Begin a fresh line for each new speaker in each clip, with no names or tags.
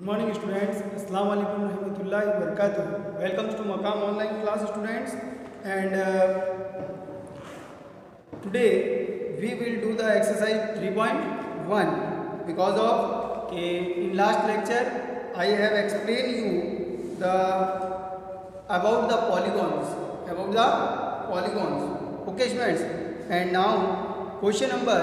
Good morning students. Assalamu alaikum warahmatullahi wabarakatuh. Welcome to Maqam online class students, and today we will do the exercise 3.1 because of in last lecture I have explained you the about the polygons. Okay students, and now question number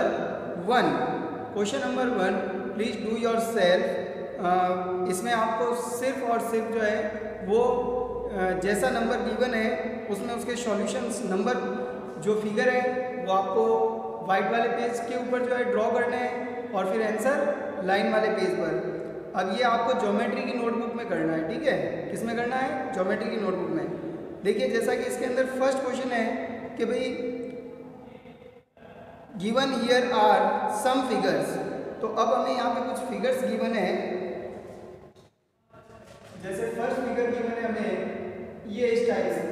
1. Please do yourself. इसमें आपको सिर्फ और सिर्फ जो है वो जैसा number given है उसमें उसके सॉल्यूशंस नंबर जो फिगर है वो आपको वाइट वाले पेज के ऊपर जो है ड्रॉ करने हैं और फिर आंसर लाइन वाले पेज पर। अब ये आपको ज्योमेट्री की नोटबुक में करना है, ठीक है? किस में करना है? ज्योमेट्री की नोटबुक में। देखिए जैसा कि इसके अंदर फर्स्ट क्वेश्चन है कि भाई given here are some figures, तो अब हमें यहाँ पे कुछ फिगर्स गिवन है। जैसे फर्स्ट फिगर गिवन है हमें ये स्टाइल से,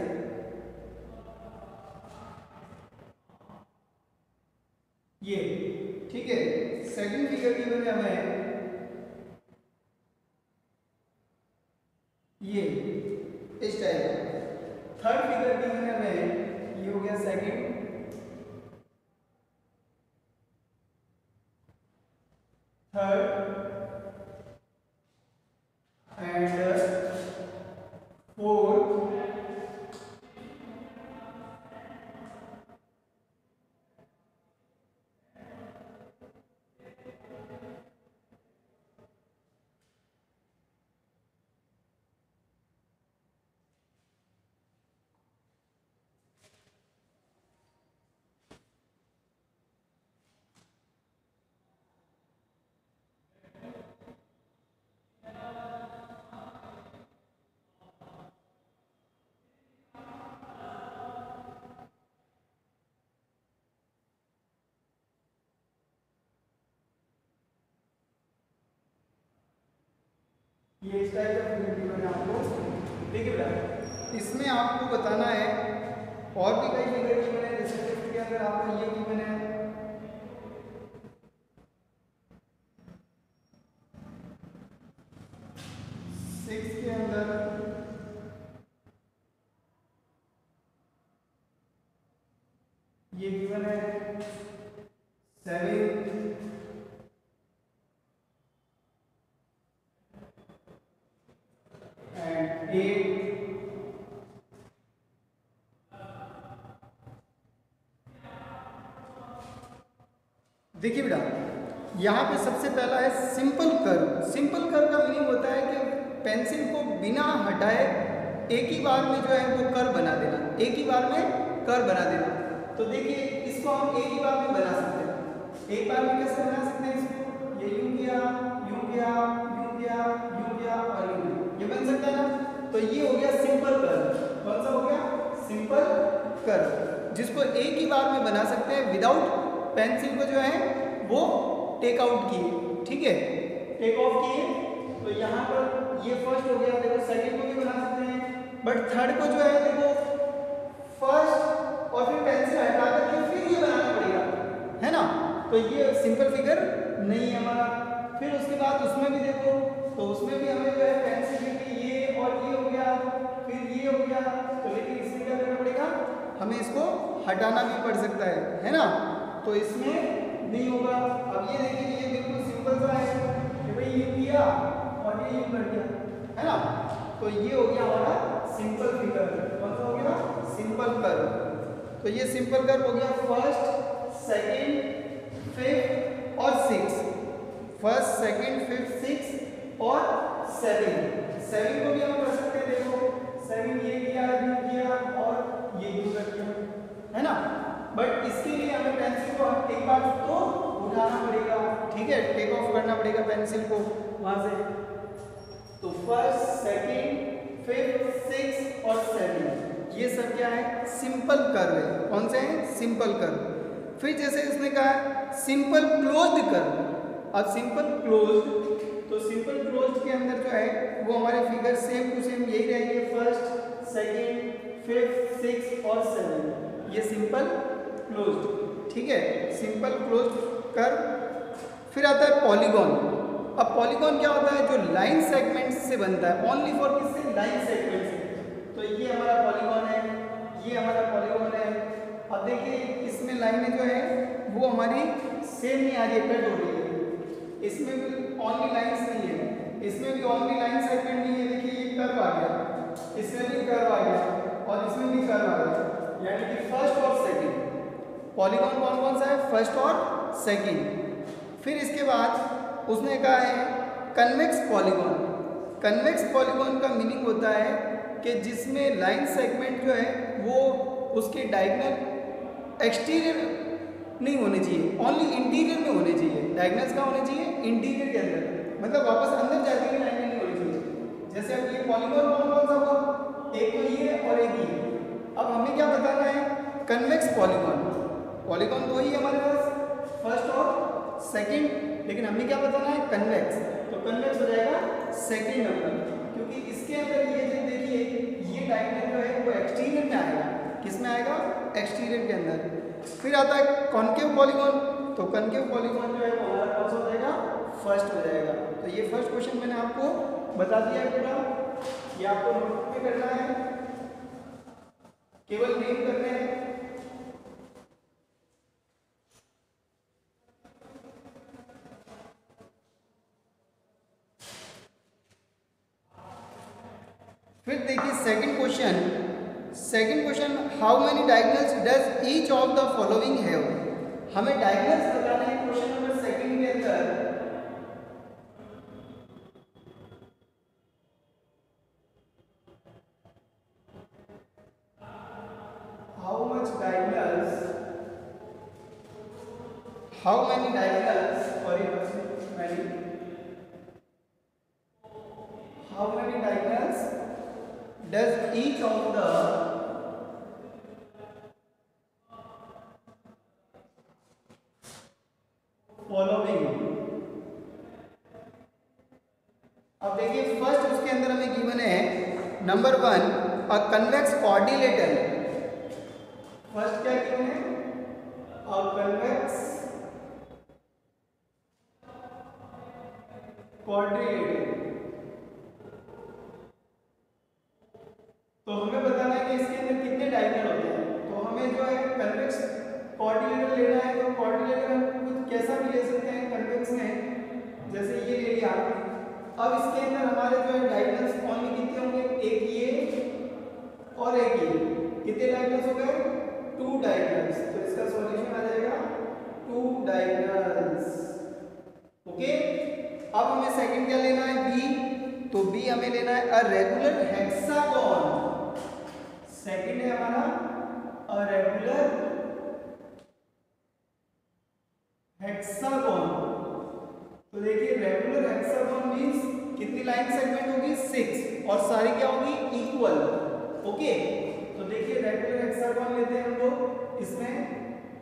ये ठीक है। सेकंड फिगर गिवन है हमें ये स्टाइल। थर्ड फिगर गिवन है हमें ये हो गया सेकंड। थर्ड एंड फोर्थ ये इस टाइप का फिगर गिवन है आपको। देखिए बेटा इसमें आपको बताना है और भी कई फिगर गिवन है। जैसे फिफ्थ के अंदर आपको ये गिवन है, सिक्स के अंदर ये गिवन है, सेवन एंड एट देखिए बेटा यहाँ पे सबसे पहला है सिंपल कर्व। सिंपल कर्व का मीनिंग होता है कि पेंसिल को बिना हटाए एक ही बार में जो है वो कर्व बना देना, एक ही बार में कर्व बना देना। तो देखिए इसको हम एक ही बार में बना सकते हैं। एक बार में कैसे बना सकते हैं इसको? ये यूं किया, यूं किया, यूं किया, यूं किया और यूं किया, ये बन सकता है ना। तो ये हो गया सिंपल कर्व। कौन सा हो गया? सिंपल कर्व, जिसको एक ही बार में बना सकते हैं विदाउट पेंसिल को जो है वो टेक आउट किए, ठीक है, टेक ऑफ किए। तो यहाँ पर ये फर्स्ट हो गया। देखो सेकंड को भी बना सकते हैं, बट थर्ड को जो है देखो फर्स्ट और फिर पेंसिल हटा करके फिर ये बनाना पड़ेगा, है ना। तो ये सिंपल फिगर नहीं है हमारा। फिर उसके बाद उसमें भी देखो, तो उसमें भी हमें जो है पेंसिल की ये और ये हो गया, फिर ये हो गया। तो लेकिन इसमें क्या करना पड़ेगा? हमें इसको हटाना भी पड़ सकता है ना। तो इसमें नहीं होगा। अब ये देखिए ये बिल्कुल सिंपल सा है कि भाई ये किया और ये यूं कर दिया, है ना। तो ये हो गया हमारा सिंपल फिगर। कौन सा हो गया? Simple curve. तो ये सिंपल कर्व हो गया फर्स्ट, सेकंड, फिफ्थ और six. First, second, fifth, six और सेवन। सेवन को भी हम कर सकते हैं। देखो सेवन ये किया, यूं किया और ये यूं कर दिया, है ना। बट इसके लिए हमें पेंसिल को एक बार तो उठाना पड़ेगा, ठीक है, टेक ऑफ करना पड़ेगा पेंसिल को वहां से। तो फर्स्ट, सेकंड, फिफ्थ, सिक्स और सेवन, ये सब क्या है? सिंपल कर्व है। कौन से हैं? Simple curve. फिर जैसे इसने कहा सिंपल क्लोज्ड कर्व। अब सिंपल क्लोज्ड, तो सिंपल क्लोज्ड के अंदर जो है वो हमारे फिगर सेम टू सेम यही रहेंगे, फर्स्ट, सेकंड, फिफ्थ, सिक्स और सेवन। ये सिंपल क्लोज्ड, ठीक है, सिंपल क्लोज्ड कर्व। फिर आता है पॉलीगॉन। अब पॉलीगॉन क्या होता है, जो लाइन सेगमेंट से बनता है, ओनली फॉर किससे, लाइन सेगमेंट से। तो ये हमारा पॉलीगॉन है, ये हमारा पॉलीगॉन है। अब देखिए इसमें लाइनें जो है वो हमारी सेम नहीं आ रही है, कट हो रही है। इसमें भी ओनली लाइंस नहीं है, इसमें भी ओनली लाइन सेगमेंट नहीं है। देखिए ये कर्व आ गया, इसमें भी कर्व आ गया और इसमें भी कर्व आ गया, यानी कि फर्स्ट और सेकंड। पॉलीगॉन कौन कौन सा है, फर्स्ट और सेकंड। फिर इसके बाद उसने कहा है कन्वेक्स पॉलीगॉन। कन्वेक्स पॉलीगॉन का मीनिंग होता है कि जिसमें लाइन सेगमेंट जो है वो उसके डायगोनल एक्सटीरियर नहीं होने चाहिए, ओनली इंटीरियर में होने चाहिए। डायगोनल्स का होने चाहिए इंटीरियर के अंदर, मतलब वापस अंदर जाती हुई लाइनें नहीं होनी चाहिए। जैसे अब ये पॉलीगॉन कौन कौन सा हुआ, एक तो ये और एक ये। अब हमें क्या बताना है, कन्वेक्स पॉलीगॉन। पॉलीगॉन तो ही है हमारे पास, फर्स्ट और सेकंड, लेकिन हमें क्या बताना है, कन्वेक्स। तो कन्वेक्स हो जाएगा सेकंड नंबर, क्योंकि इसके अंदर ये जो देखिए ये डायगोनल जो है वो एक्सटीरियर में आएगा। किस में आएगा, एक्सटीरियर के अंदर। फिर आता है कॉनकेव पॉलीगॉन। तो कॉनकेव पॉलीगॉन जो है वो हमारा कौन सा हो जाएगा, फर्स्ट हो जाएगा। तो ये फर्स्ट क्वेश्चन मैंने आपको बता दिया है बेटा, ये आपको नोटबुक में करना है, केवल नेम करने हैं। फिर देखिए second question, how many diagonals does each of the following have. हमें डायगोनल्स बताने हैं क्वेश्चन नंबर सेकंड के अंदर। How much diagonals, how many diagonals, how many diagonals does each of the following। अब देखिए फर्स्ट उसके अंदर हमें गिवन है number 1 a convex quadrilateral. First क्या गिवन है, अ कन्वेक्स क्वाड्रिलेटरल। तो हमें बताना है कि इसके अंदर कितने डायगोनल होते हैं। तो हमें जो है कन्वेक्स क्वाड्रिलेटरल लेना है, तो क्वाड्रिलेटरल हम कुछ कैसा भी ले सकते हैं कन्वेक्स में, जैसे ये ले लिया। अब इसके अंदर हमारे जो है डायगोनल्स ओनली कितने होंगे, एक ये और एक ये। कितने डायगोनल्स हो गए, 2 डायगोनल्स। तो इसका सॉल्यूशन आ जाएगा 2 डायगोनल्स। ओके, अब हमें सेकंड क्या लेना है, बी। तो बी हमें लेना है अ रेगुलर हेक्सागोन। सेकंड है हमारा अ रेगुलर हेक्सागोन। तो देखिए रेगुलर हेक्सागोन मींस कितनी लाइन सेगमेंट होगी, 6, और सारी क्या होगी, इक्वल। ओके, तो देखिए रेगुलर हेक्सागोन लेते हैं हम लोग। इसमें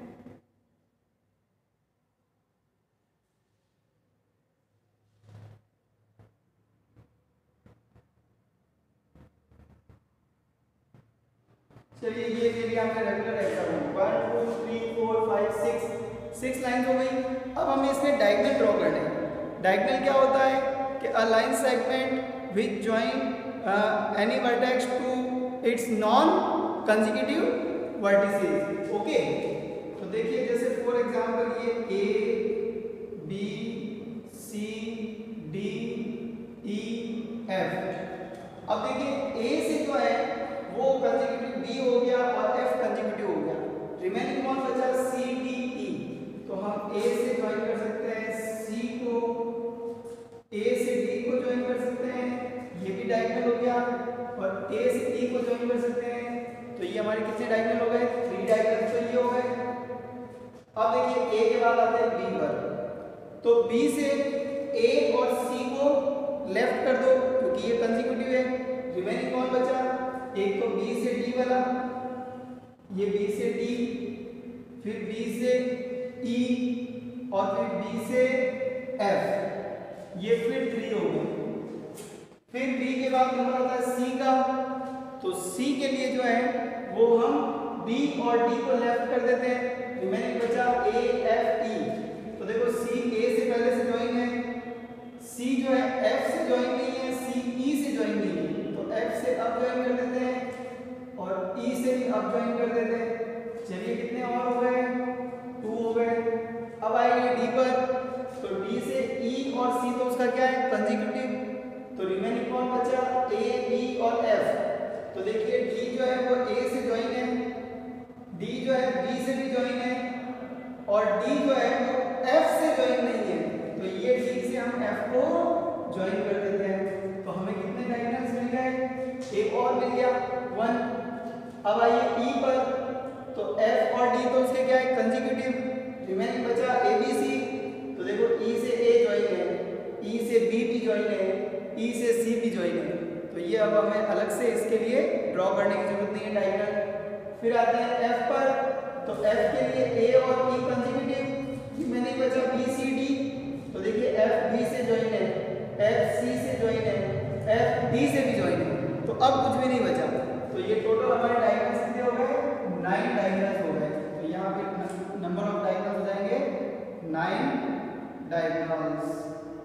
चलिए ये ले लिया हमने रेगुलर हेक्सागोन। 1 2 3 4 5 6 लाइन हो गई। अब हमें इसमें डायगोनल ड्रॉ करना है। डायगोनल क्या होता है कि a line segment which join any vertex to its non consecutive vertices. Okay, तो देखिए जैसे फॉर एग्जांपल ये A B C D E F. अब देखिए ए से जो है वो कंसेक्यूटिव बी हो गया और एफ कंसेक्यूटिव हो गया। रिमेनिंग कौन बचा, सी डी ई। तो हम ए से ज्वाइन कर सकते हैं सी को, ए से डी को ज्वाइन कर सकते हैं, ये भी डायगोनल हो गया, और ए से ई को ज्वाइन कर सकते हैं। तो ये हमारे कितने डायगोनल हो गए, 3 डायगोनल। तो ये हो गए। अब देखिए ए के बाद आते हैं बी पर। तो बी से ए और सी को लेफ्ट कर दो क्योंकि ये कंसेक्यूटिव है। रिमेनिंग कौन बचा, एक तो बी से डी वाला, ये बी से डी, फिर बी से ई, और फिर बी से एफ। ये फिर 3 हो गए। फिर बी के बाद नंबर आता है सी का। तो सी के लिए जो है वो हम बी और डी को लेफ्ट कर देते हैं। रिमेनिंग बचा ए एफ ई। तो देखो सी ए से पहले से ज्वाइन है, से ज्वाइन नहीं है, सी ई से ज्वाइन नहीं है, तो एफ से अब ज्वाइन कर देते हैं और ई से भी अब ज्वाइन कर देते हैं। चलिए कितने और हो गए, 2 हो गए। अब आएंगे डी पर, तो डी से ई और सी तो उसका क्या है कंसेक्यूटिव, तो रिमेनिंग कौन बचा, ए बी और एफ। तो देखिए डी जो है वो ए से ज्वाइन है, डी जो है बी से भी ज्वाइन है और डी जो है वो एफ से ज्वाइन नहीं है, तो ये डी से हम एफ को ज्वाइन कर देते हैं। तो हमें कितने डायगोनल्स मिल गए, एक और मिल गया 1। अब आइए ई पर, तो एफ और डी तो उसके क्या है कंसेक्यूटिव, रिमेनिंग बचा ए बी सी। तो देखो ई से ए ज्वाइन है, ई से बी भी ज्वाइन है, ई से सी भी ज्वाइन है, तो ये अब हमें अलग से इसके लिए ड्रॉ करने की जरूरत नहीं है डायगोनल। फिर आते हैं एफ पर, तो एफ के लिए ए और ई कंसेक्यूटिव, रिमेनिंग बचा बी सी डी। तो देखिए एफ बी से ज्वाइन है, एफ सी से ज्वाइन है, एफ डी से भी ज्वाइन है, तो अब कुछ भी नहीं बचा। तो ये टोटल हमारे डायगोनल्स कितने हो गए, 9 डायगोनल्स हो गए। तो यहाँ पे नंबर ऑफ डायगोनल्स हो जाएंगे 9 डायगोनल्स।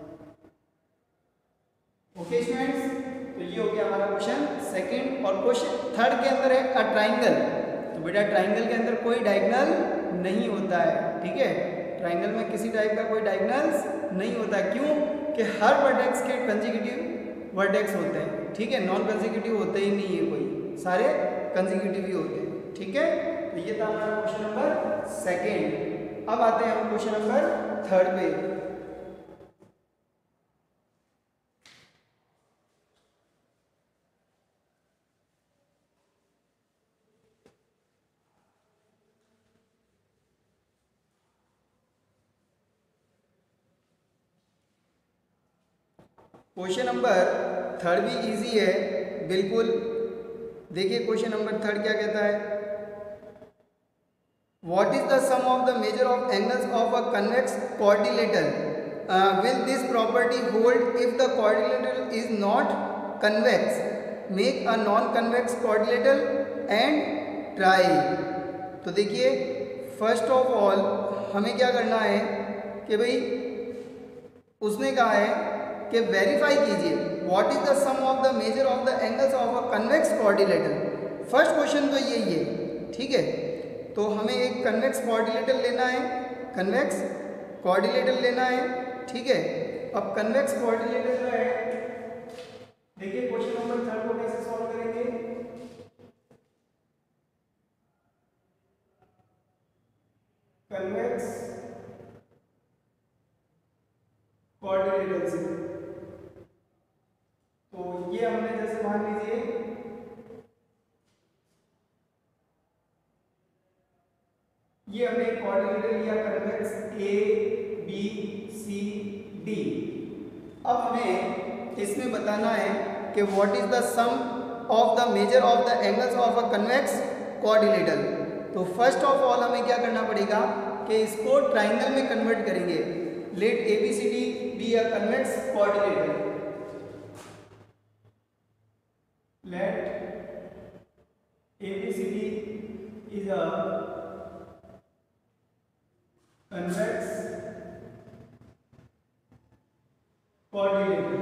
ओके स्टूडेंट्स, तो ये हो गया हमारा क्वेश्चन सेकंड। और क्वेश्चन थर्ड के अंदर है अ ट्राइंगल। तो बेटा ट्राइंगल के अंदर कोई डायगोनल नहीं होता है, ठीक है, ट्राइंगल में किसी टाइप का कोई डायगोनल्स नहीं होता है। क्यों कि हर वर्टेक्स के कंसेक्यूटिव वर्टेक्स होते हैं, ठीक है, नॉन कंसेक्यूटिव होते ही नहीं है कोई, सारे कंसेक्यूटिव ही होते हैं, ठीक है। तो ये था हमारा क्वेश्चन नंबर सेकंड। अब आते हैं हम क्वेश्चन नंबर थर्ड पे। क्वेश्चन नंबर थर्ड भी इजी है बिल्कुल। देखिए क्वेश्चन नंबर थर्ड क्या कहता है, what is the sum of the measure of angles of a convex quadrilateral, will this property hold if the quadrilateral is not convex, make a non convex quadrilateral and try. तो देखिए first of all हमें क्या करना है कि भाई उसने कहा है कि वेरीफाई कीजिए what is the sum of the measure of the angles of a convex quadrilateral. First question तो यही है, ठीक है। तो हमें एक कन्वेक्स क्वाड्रिलेटरल लेना है, कन्वेक्स क्वाड्रिलेटरल लेना है, ठीक है। अब कन्वेक्स क्वाड्रिलेटरल जो है, देखिए क्वेश्चन नंबर थर्ड को कैसे सॉल्व करेंगे। कन्वेक्स क्वाड्रिलेटरल से, तो ये हमने जैसे मान लीजिए ये हमने क्वाड्रिलेटरल लिया convex A B C D. अब हमें इसमें बताना है कि what is the sum of the measure of the angles of a convex quadrilateral. तो फर्स्ट ऑफ ऑल हमें क्या करना पड़ेगा कि इसको ट्राइंगल में कन्वर्ट करेंगे। Let A B C D be a convex quadrilateral, let ABCD is a convex quadrilateral।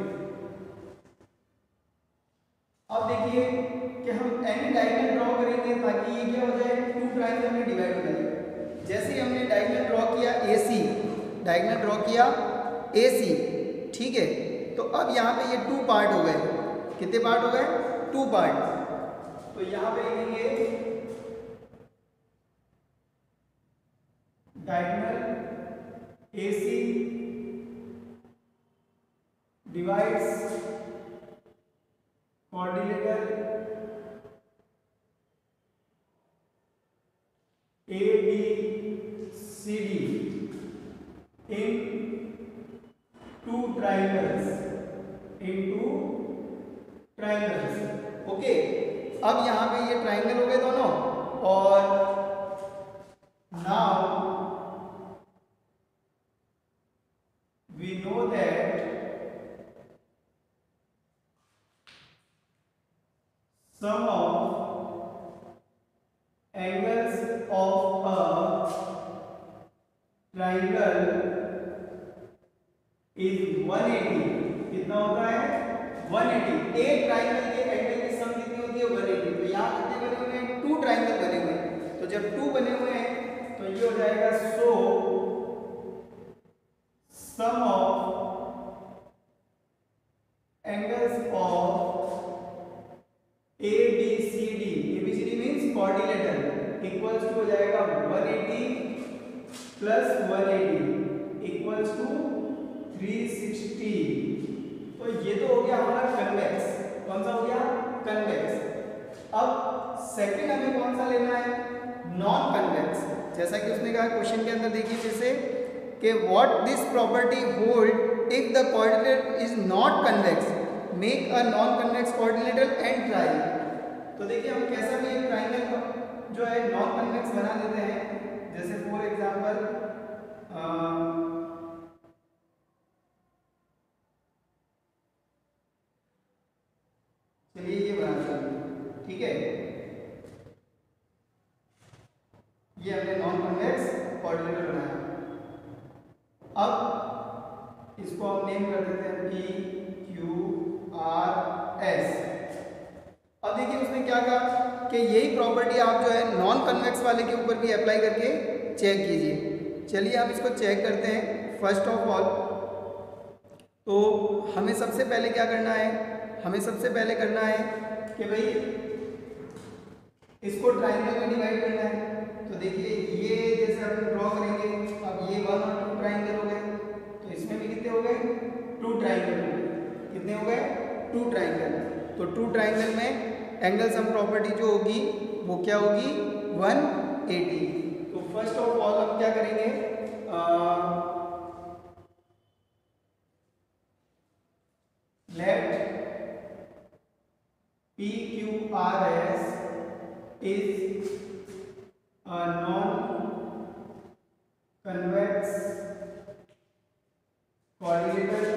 अब देखिए कि हम एनी डायगोनल ड्रॉ करेंगे ताकि ये क्या हो जाए, 2 ट्राइंगल में डिवाइड हो जाए। जैसे ही हमने डायगोनल ड्रॉ किया AC, डायगोनल ड्रॉ किया AC, ठीक है। तो अब यहाँ पे ये 2 पार्ट हो गए, कितने पार्ट हो गए, 2 पार्ट। तो यहां पे लिखेंगे diagonal AC divides quadrilateral ABCD in 2 triangles, okay. अब यहां पे ये ट्राइंगल हो गए दोनों, और now we know that sum of angles of a triangle is 180। कितना होता है 180। एक ट्राइंगल के एंगल की सम कितनी होती है 180। तो यहाँ कितने बने हुए हैं 2 ट्राइंगल बने हुए हैं। तो जब 2 बने हुए हैं तो ये हो जाएगा so sum of angles of ABCD means quadrilateral equals to हो जाएगा 180 प्लस 180 इक्वल्स टू 360। तो ये तो हो गया हमारा कन्वेक्स। कौन सा हो गया कन्वेक्स। अब सेकंड हमें कौन सा लेना है नॉन कन्वेक्स। जैसा कि उसने कहा क्वेश्चन के अंदर देखिए जैसे कि what this property hold if the coordinate is not convex make a non convex coordinator and try. तो देखिए हम कैसा भी एक ट्राइंगल जो है नॉन कन्वेक्स बना देते हैं। जैसे फॉर एग्जांपल चलिए ये बना देते, ठीक है। ये हमने नॉन कन्वेक्स कोऑर्डिनेटर बनाया। अब इसको हम नेम कर देते हैं PQRS। अब देखिए उसने क्या कहा कि यही प्रॉपर्टी आप जो है नॉन कन्वेक्स वाले के ऊपर भी अप्लाई करके चेक कीजिए। चलिए आप इसको चेक करते हैं। फर्स्ट ऑफ ऑल तो हमें सबसे पहले क्या करना है, हमें सबसे पहले करना है कि भाई इसको ट्राइंगल में डिवाइड करना है। तो देखिए ये जैसे हम ड्रॉ करेंगे, अब ये 1 और 2 ट्राइंगल हो गए, तो इसमें भी कितने हो गए 2 ट्राइंगल हो गए। कितने हो गए 2 ट्राइंगल। तो 2 ट्राइंगल में एंगल सम प्रॉपर्टी जो होगी वो क्या होगी 180। तो फर्स्ट ऑफ ऑल हम क्या करेंगे लेट PQRS is a non-convex coordinator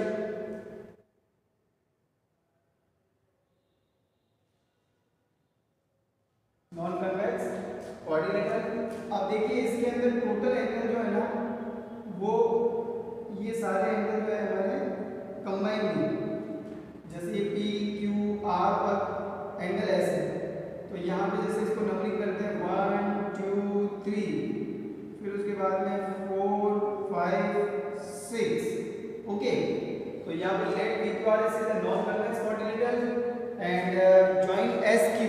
अब देखिए इसके अंदर टोटल एंगल जो है ना वो ये सारे एंगल जो है हमारे कंबाइन है। जैसे ये PQR पर एंगल ऐसे, तो यहाँ पे जैसे इसको नंबरिंग करते हैं 1 2 3, फिर उसके बाद में 4 5 6। ओके, तो यहाँ पे let PQRS is the non convex coordinator and join SQ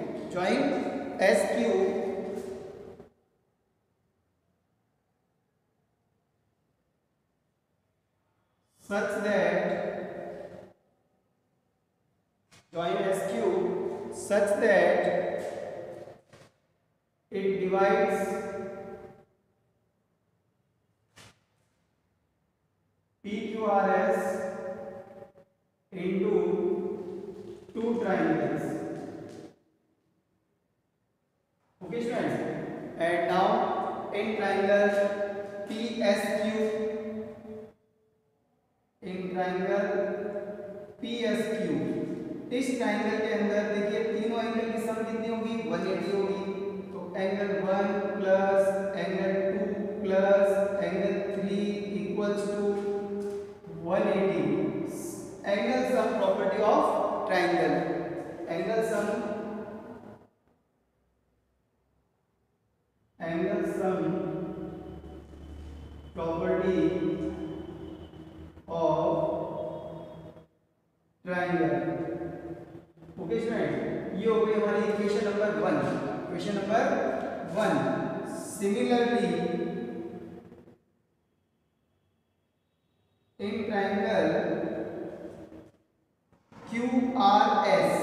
such that it divides PQRS into 2 triangles. Okay students, and now in triangle PSQ, इस ट्राइंगल के अंदर देखिए तीनों एंगल की सम कितनी होगी 180 होगी। तो angle 1 plus angle 2 plus angle 3 equals to 180। Angle sum property of triangle, angle sum property of triangle. Okay student, ये हो गई हमारी equation number 1। Equation number 1। Similarly in triangle QRS,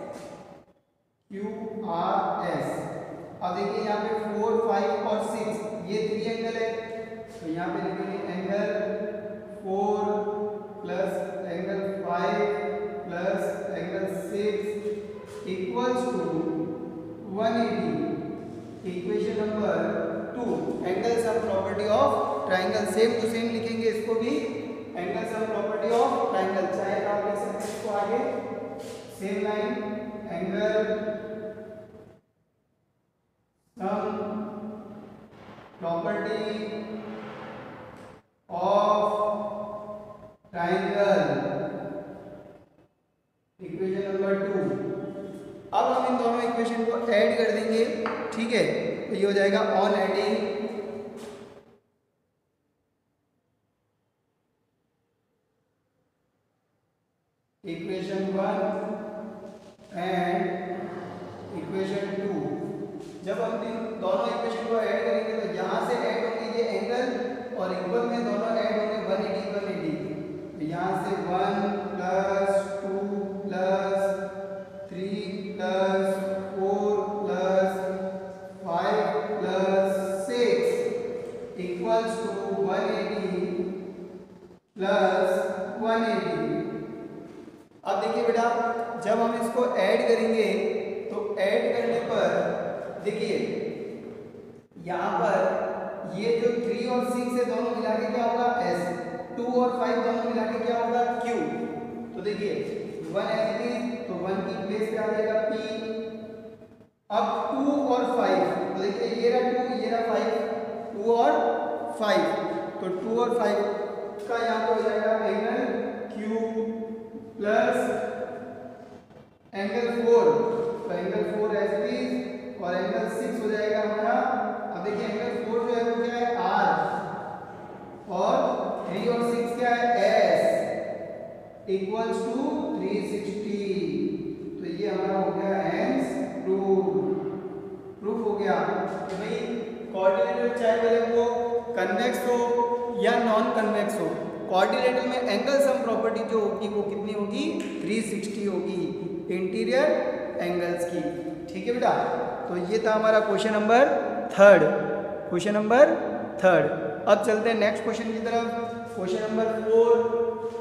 अब देखिए यहाँ पे 4 5 और 6 ये 3 एंगल है। तो यहाँ पे लिखेंगे angle 4 plus angle 5 plus angle 6 equals to 180। Equation number 2 angle sum property of triangle, same to same लिखेंगे इसको भी, angle sum property of triangle. चाहे आप लिख सकते हैं इसको आगे same line, angle sum property of triangle को ऐड कर देंगे, ठीक है, तो ये हो जाएगा on adding equation 1 and equation 2। जब हम दोनों इक्वेशन को ऐड करेंगे तो यहाँ से ऐड होंगे ये एंगल और इक्वल में दोनों ऐड होंगे 180 180। तो यहाँ से 1 plus 2 plus 3 plus 4 plus 5 plus 6 equals to 180 plus 180। अब देखिए बेटा, जब हम इसको ऐड करेंगे तो ऐड करने पर देखिए यहाँ पर ये जो 3 और 6 है दोनों मिला के क्या होगा S, 2 और 5 दोनों मिला के क्या होगा Q। तो देखिए 1 S तो 1 की प्लेस पे आ जाएगा P। अब 2 और 5 तो देखिए ये रहा 2 ये रहा 5, 2 और 5 तो 2 और 5 का यहाँ पे हो जाएगा एंगल Q प्लस एंगल 4, तो एंगल 4 एस प्लीज और एंगल 6 हो जाएगा हमारा। अब देखिए एंगल 4 जो है वो क्या है R और 3 और 6 क्या है S इक्वल्स टू 360। तो ये हमारा हो गया हेंस प्रूफ हो गया कि भाई कोऑर्डिनेटर चाहे भले वो कन्वेक्स हो या नॉन कन्वेक्स हो, कोऑर्डिनेटर में एंगल सम प्रॉपर्टी जो होगी वो कितनी होगी 360 होगी इंटीरियर एंगल्स की, ठीक है बेटा। तो ये था हमारा क्वेश्चन नंबर 3। Question number 3। अब चलते हैं नेक्स्ट क्वेश्चन की तरफ। Question number 4।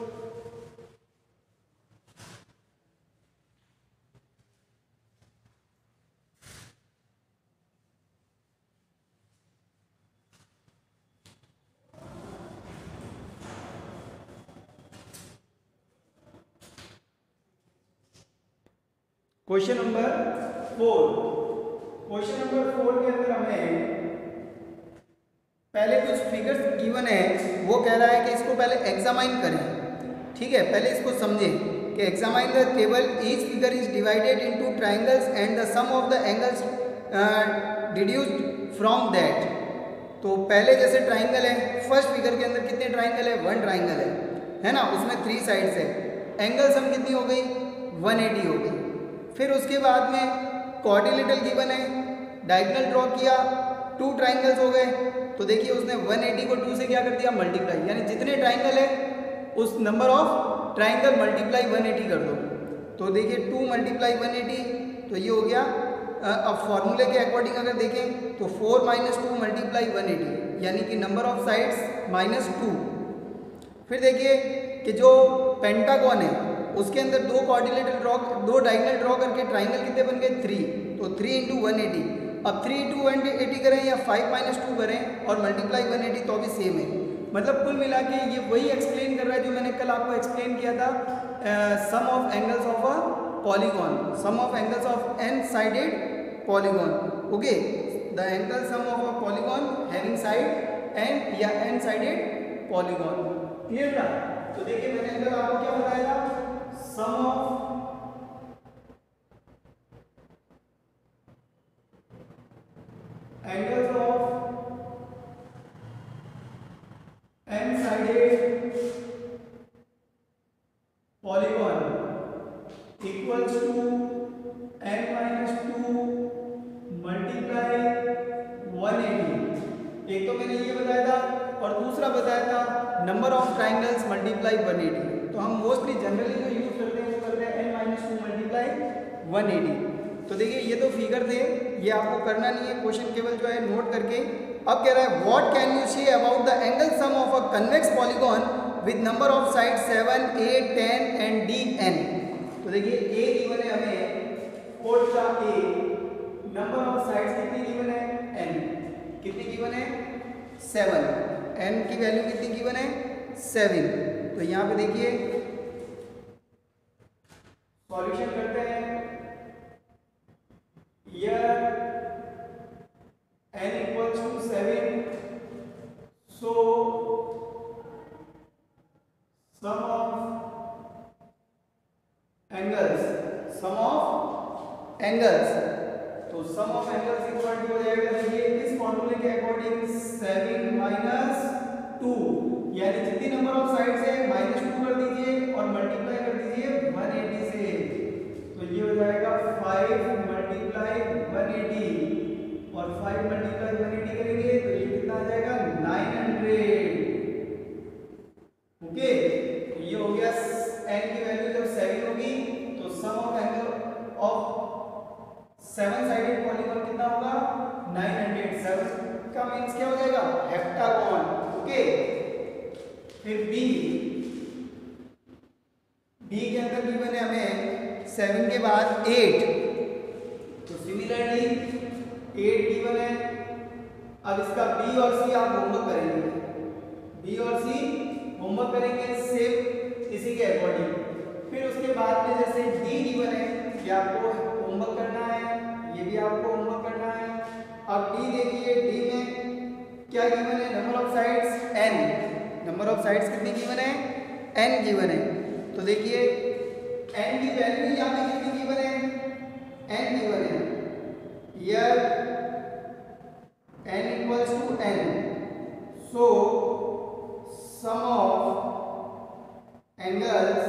Question number 4। Question number 4 के अंदर हमें पहले कुछ फिगर्स गिवन है, वो कह रहा है कि इसको पहले एग्जामाइन करें, ठीक है। पहले इसको समझें कि examine the table, each figure is divided into triangles and the sum of the angles deduced from that. तो पहले जैसे ट्रायंगल है, फर्स्ट फिगर के अंदर कितने ट्रायंगल है 1 ट्रायंगल है ना, उसमें 3 साइड्स है। एंगल सम कितनी हो गई 180 हो गई। फिर उसके बाद में क्वाड्रिलेटरल गिवन है, डायगोनल ड्रॉ किया, 2 ट्रायंगल्स हो गए। तो देखिए उसने 180 को 2 से क्या कर दिया मल्टीप्लाई, यानी जितने ट्रायंगल है उस नंबर ऑफ ट्रायंगल मल्टीप्लाई 180 कर दो। तो देखिए 2 मल्टीप्लाई 180 तो ये हो गया। अब फॉर्मूले के अकॉर्डिंग अगर देखें तो 4 माइनस 2 मल्टीप्लाई 180 यानी कि नंबर ऑफ साइड्स -2। फिर देखिए कि जो पेंटागन है उसके अंदर 2 कोऑर्डिनेटर ड्रॉ, 2 डायगोनल ड्रॉ करके ट्रायंगल कितने बन गए 3, तो 3 × 180। अब 3 × 180 करें या 5 - 2 करें और मल्टीप्लाई 180 तो भी सेम है। मतलब कुल मिला के ये वही एक्सप्लेन कर रहा है जो मैंने कल आपको एक्सप्लेन किया था, sum of angles of a polygon, sum of angles of n sided polygon. Okay, the angle sum of a polygon having side n या n साइडेड पॉलीगॉन। क्लियर था? तो देखिए मैंने अंदर आपको क्या बताया था, sum of angles of n sided polygon equals to n - 2 multiply 180। एक तो मैंने ये बताया था और दूसरा बताया था नंबर ऑफ ट्राइंगल्स मल्टीप्लाई 180। तो हम मोस्टली जनरली जो यूज करते हैं वो करते हैं n - 2 मल्टीप्लाई 180। तो देखिए ये तो फिगर थे, ये आपको करना नहीं है, क्वेश्चन केवल जो है नोट करके। अब कह रहा है what can you say about the angle sum of a convex polygon with number of side 7, 8, 10 and d n। तो देखिए a गिवन है हमें, कोटा a, नंबर ऑफ साइड्स कितनी गिवन है n, कितनी गिवन है 7, n की वैल्यू कितनी गिवन है 7। तो यहाँ पे देखिए सॉल्यूशन करते हैं। Here n equals to 7, so sum of angles, तो sum of angles equal to हो जाएगा, देखिए इस फॉर्मूले के अकॉर्डिंग 7 माइनस 2, यानी जितनी नंबर ऑफ साइड्स है -2 कर दीजिए और मल्टीप्लाई कर दीजिए 180 से, तो ये हो जाएगा 5 मल्टीप्लाई 180 और 5 मल्टीप्लाई 180 करेंगे तो ये कितना आ जाएगा 900। ओके, तो ये हो गया n की वैल्यू जब 7 होगी तो sum of angle of 7 sided polygon कितना होगा 900। 7 का मींस क्या हो जाएगा हेप्टागोन। ओके, फिर b के अंदर गिवन है हमें 7 के बाद 8, तो सिमिलरली 8 गिवन है। अब इसका b और c आप होमवर्क करेंगे, b और c होमवर्क करेंगे सेम इसी के अकॉर्डिंग। फिर उसके बाद में जैसे d गिवन है, ये आपको होमवर्क करना है, ये भी आपको होमवर्क करना है। अब d देखिए, d में क्या गिवन है, number of sides n, number of sides कितनी गिवन है n गिवन है। तो देखिए n की वैल्यू यहाँ पे कितनी गिवन है, n गिवन है, here n equals to n, so sum of angles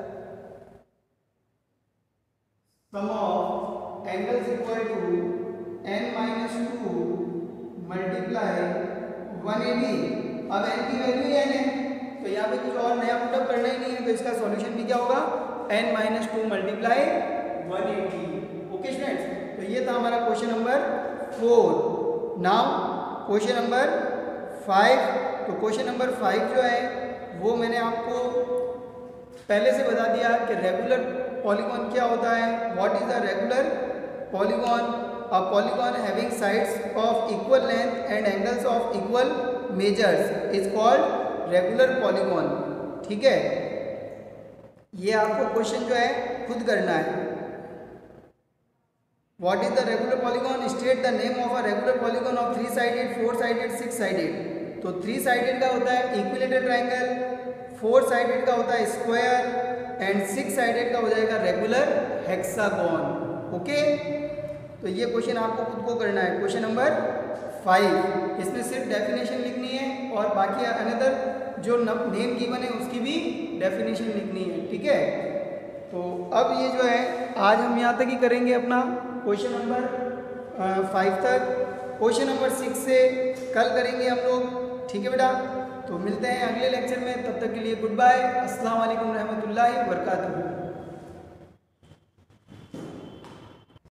equal to n minus 2 multiply 180। अब n की वैल्यू n है तो यहाँ पे कुछ और नया पुटअप करना ही नहीं है, तो इसका सॉल्यूशन भी क्या होगा n minus 2 multiply 180। Okay students, तो ये था हमारा question number 4। Now question number 5। तो क्वेश्चन नंबर 5 जो है वो मैंने आपको पहले से बता दिया कि रेगुलर पॉलीगॉन क्या होता है। What is a regular polygon? A polygon having sides of equal length and angles of equal measures is called regular polygon. ठीक है, ये आपको क्वेश्चन जो है खुद करना है। What is the regular polygon? State the name of a regular polygon of 3 sided, 4 sided, 6 sided. तो 3 साइडेड का होता है इक्विलेटरल ट्रायंगल, 4 साइडेड का होता है स्क्वायर एंड 6 साइडेड का हो जाएगा रेगुलर हेक्सागोन। ओके, तो ये क्वेश्चन आपको खुद को करना है, क्वेश्चन नंबर 5। इसमें सिर्फ डेफिनेशन लिखनी है और बाकी अनदर जो नेम गिवन है उसकी भी डेफिनेशन लिखनी है। ठीक है, तो अब ये जो है आज हम यहाँ तक ही करेंगे अपना क्वेश्चन नंबर 5 तक। क्वेश्चन नंबर 6 से कल करेंगे हम लोग। ठीक है बेटा, तो मिलते हैं अगले लेक्चर में, तब तक के लिए गुड बाय, अस्सलाम वालेकुम रहमतुल्लाहि व बरकातहू।